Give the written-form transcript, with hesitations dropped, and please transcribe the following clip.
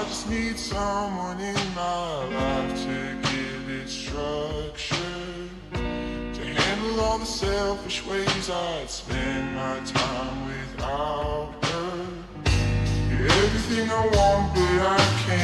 just need someone in my life to give it structure, to handle all the selfish ways I'd spend my time without her. You're everything I want, but I can't